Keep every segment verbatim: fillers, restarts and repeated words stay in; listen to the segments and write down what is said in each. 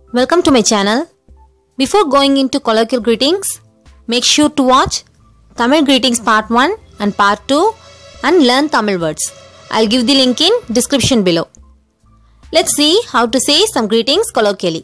Welcome to my channel. Before going into colloquial greetings, make sure to watch Tamil Greetings Part one and Part two and learn Tamil words. I'll give the link in description below. Let's see how to say some greetings colloquially.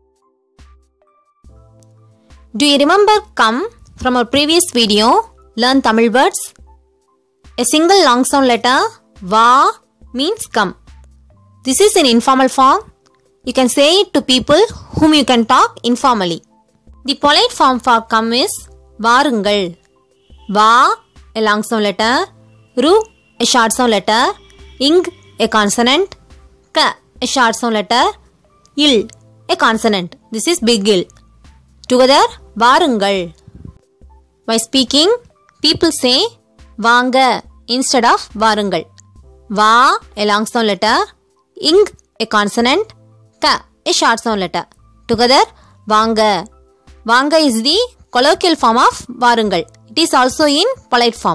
Do you remember come from our previous video, learn Tamil words? A single long sound letter, va, means come. This is in informal form. You can say it to people whom you can talk informally. The polite form for come is varungal. Va, a long sound letter. Ru, a short sound letter. Ing, a consonant. Ka, a short sound letter. Il, a consonant. This is big il. Together, varungal. By speaking, people say vanga instead of varungal. Va, a long sound letter. Ing, a consonant. Ka, a short sound letter. Together, vanga. Vanga is the colloquial form of varungal. It is also in polite form.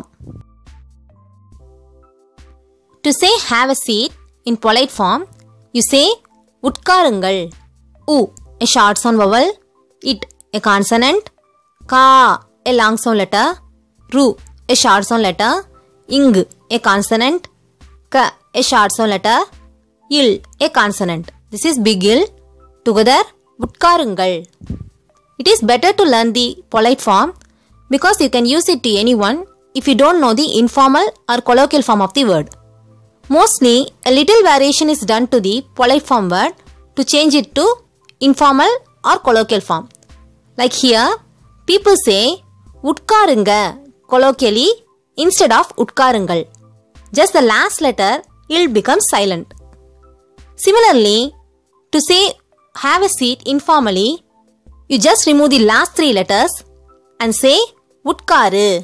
To say have a seat in polite form, you say utkarungal. U, a short sound vowel. It, a consonant. Ka, a long sound letter. Ru, a short sound letter. Ing, a consonant. Ka, a short sound letter. Il, a consonant. This is big il. Together, utkarungal. It is better to learn the polite form because you can use it to anyone if you don't know the informal or colloquial form of the word. Mostly, a little variation is done to the polite form word to change it to informal or colloquial form. Like here, people say utkarunga colloquially instead of utkarungal. Just the last letter il becomes silent. Similarly, to say have a seat informally, you just remove the last three letters and say utkaru.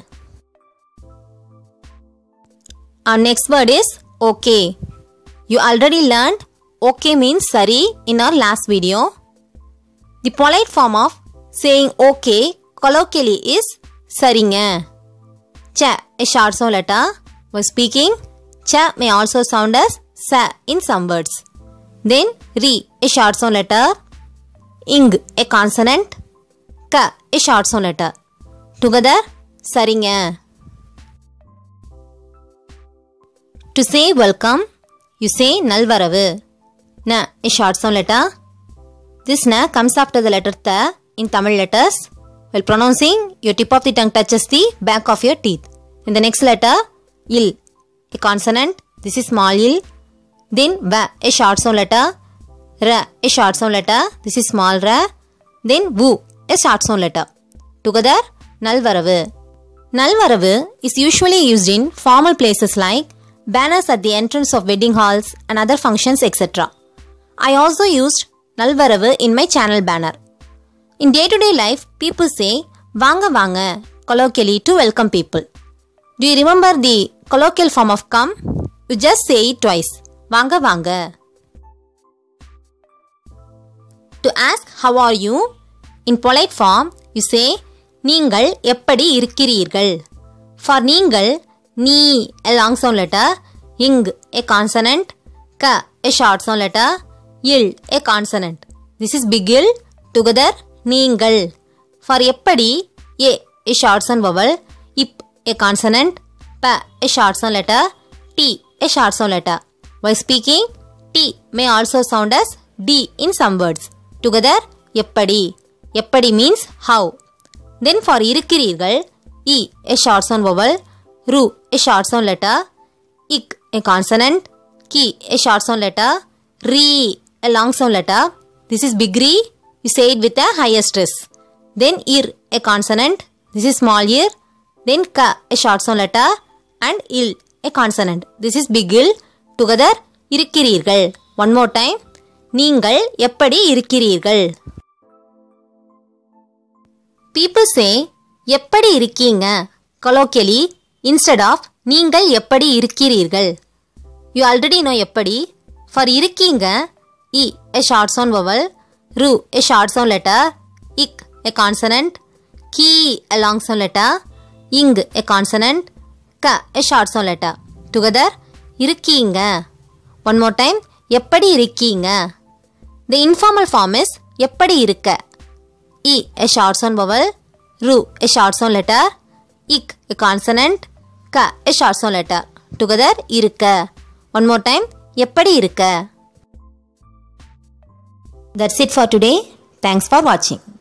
Our next word is okay. You already learned okay means sari in our last video. The polite form of saying okay colloquially is saringa. Cha, a short sound letter. While speaking, cha may also sound as sa in some words. Then ri, a short sound letter. Ing, a consonant. Ka, a short sound letter. Together, saringa. To say welcome, you say nalvaravu. Na, a short sound letter. This na comes after the letter tha in Tamil letters. While pronouncing, your tip of the tongue touches the back of your teeth. In the next letter, il, a consonant. This is small il. Then va, a short sound letter. Ra, a short sound letter. This is small ra. Then vu, a short sound letter. Together, nalvaravu. Nalvaravu is usually used in formal places like banners at the entrance of wedding halls and other functions, et cetera. I also used nalvaravu in my channel banner. In day-to-day life, people say vanga vanga colloquially to welcome people. Do you remember the colloquial form of come? You just say it twice. Vanga vanga. To ask how are you, in polite form, you say Neengal eppadi irukkireergal. For Neengal, Nee, a long sound letter. Ing, a consonant. Ka, a short sound letter. Il, a consonant. This is big il. Together, Neengal. For eppadi, a, a short sound vowel. Ip, a consonant. Pa, a short sound letter. T, a short sound letter. While speaking, T may also sound as D in some words. Together, eppadi. Eppadi means how. Then for irukkireergal, E, a short sound vowel. Ru, a short sound letter. Ik, a consonant. Ki, a short sound letter. Re, a long sound letter. This is big re. You say it with a higher stress. Then ir, a consonant. This is small ear. Then ka, a short sound letter. And il, a consonant. This is big il. Together, irukkireergal. One more time. Neengal eppadi irukkireergal. People say eppadi irukkinga colloquially instead of neengal eppadi irukkireergal. You already know eppadi. For irukkinga, E, a short sound vowel. Ru, a short sound letter. Ik, a consonant. Ki, a long sound letter. Ing, a consonant. Ka, a short sound letter. Together, irukkinga. One more time. Eppadi irukkinga. The informal form is எப்படி இருக்க. I a short sound vowel, ru a short sound letter, ik a consonant, ka a short sound letter. Together இருக்க. One more time, எப்படி இருக்க. That's it for today. Thanks for watching.